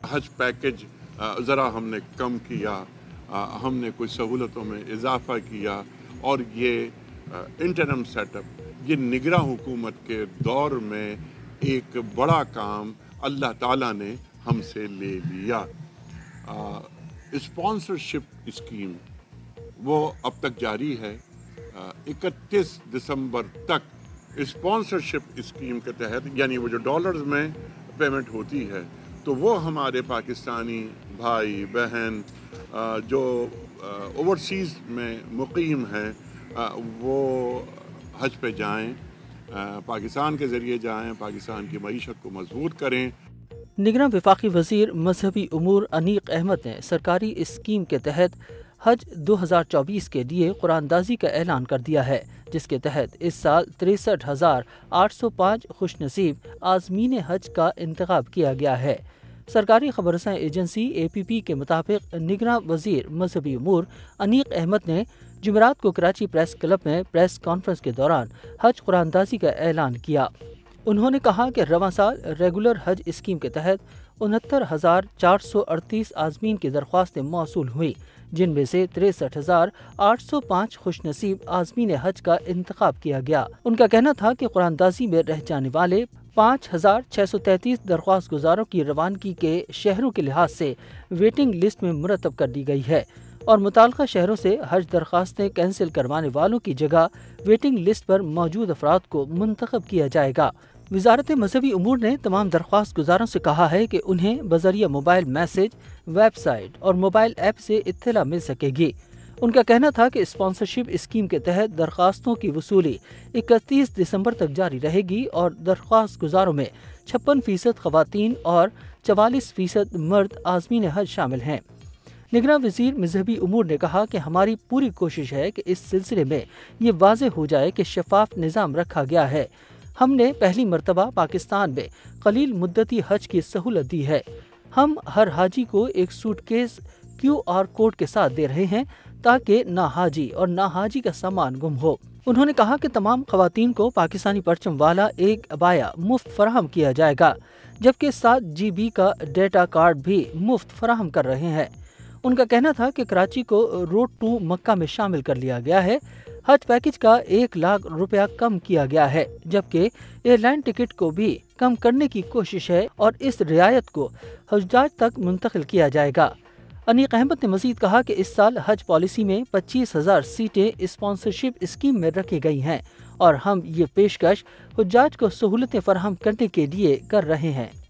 हज पैकेज ज़रा हमने कम किया, हमने कुछ सहूलतों में इजाफ़ा किया और ये इंटरम सेटअप ये निगरां हुकूमत के दौर में एक बड़ा काम अल्लाह ताला ने हमसे ले लिया। स्पॉन्सरशिप स्कीम वो अब तक जारी है। 31 दिसंबर तक स्पॉन्सरशिप स्कीम के तहत यानी वो जो डॉलर्स में पेमेंट होती है तो वो हमारे पाकिस्तानी भाई बहन जो ओवरसीज़ में मुकीम हैं वो हज पे जाएं, पाकिस्तान के ज़रिए जाएं, पाकिस्तान की मईशत को मजबूत करें। निगरां वफाकी वज़ीर मजहबी उमूर अनीक अहमद ने सरकारी स्कीम के तहत हज 2024 के लिए कुरानदाजी का ऐलान कर दिया है, जिसके तहत इस साल 63,805 खुशनसीब आज़मीन हज का इंतखाब किया गया है। सरकारी खबरसां एजेंसी APP के मुताबिक निगरां वज़ीर मजहबी उमूर अनीक अहमद ने जुमेरात को कराची प्रेस क्लब में प्रेस कॉन्फ्रेंस के दौरान हज कुरानदाजी का ऐलान किया। उन्होंने कहा कि रवां साल रेगुलर हज स्कीम के तहत 69,438 आज़मीन की दरख्वास्तें मौसूल हुई, जिनमें से 63,805 खुशनसीब आज़मीन हज का इंतखाब किया गया। उनका कहना था कि कुरानदाजी में रह जाने वाले 5,633 दरख्वास्त गुजारों की रवानगी के शहरों के लिहाज से वेटिंग लिस्ट में मुरतब कर दी गई है और मुताल्लिका शहरों से हज दरख्वास्तें कैंसिल करवाने वालों की जगह वेटिंग लिस्ट पर मौजूद अफराद को मुंतखब किया जाएगा। वजारत मजहबी उमूर ने तमाम दरख्वास्त गुजारों से कहा है कि उन्हें बजरिया मोबाइल मैसेज, वेबसाइट और मोबाइल ऐप से इत्तला मिल सकेगी। उनका कहना था कि स्पॉन्सरशिप स्कीम के तहत दरख्वास्तों की वसूली 31 दिसंबर तक जारी रहेगी और दरख्वास्त गुजारों में 56% खवातीन और 44% मर्द आज़मीन हज शामिल हैं। निगरां वज़ीर मजहबी उमूर ने कहा कि हमारी पूरी कोशिश है कि इस सिलसिले में ये वाज़ेह हो जाए कि शफाफ निज़ाम रखा गया है। हमने पहली मरतबा पाकिस्तान में कलील मुद्दती हज की सहूलत दी है। हम हर हाजी को एक सूटकेस QR कोड के साथ दे रहे हैं ताकि ना हाजी और ना हाजी का सामान गुम हो। उन्होंने कहा कि तमाम खवातीन को पाकिस्तानी परचम वाला एक अबाया मुफ्त फराहम किया जाएगा, जबकि 7 GB का डेटा कार्ड भी मुफ्त फराहम कर रहे हैं। उनका कहना था कि कराची को रोड टू मक्का में शामिल कर लिया गया है। हज पैकेज का 1 लाख रुपया कम किया गया है, जबकि एयरलाइन टिकट को भी कम करने की कोशिश है और इस रियायत को हुज्जाज तक मुंतकिल किया जाएगा। अनीक अहमद ने मजीद कहा कि इस साल हज पॉलिसी में 25,000 सीटें स्पॉन्सरशिप स्कीम में रखी गई हैं और हम ये पेशकश हुज्जाज को सहूलतें फराहम करने के लिए कर रहे हैं।